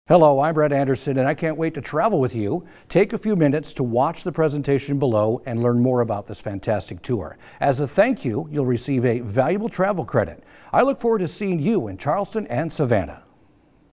Hello, I'm Brett Anderson, and I can't wait to travel with you. Take a few minutes to watch the presentation below and learn more about this fantastic tour. As a thank you, you'll receive a valuable travel credit. I look forward to seeing you in Charleston and Savannah.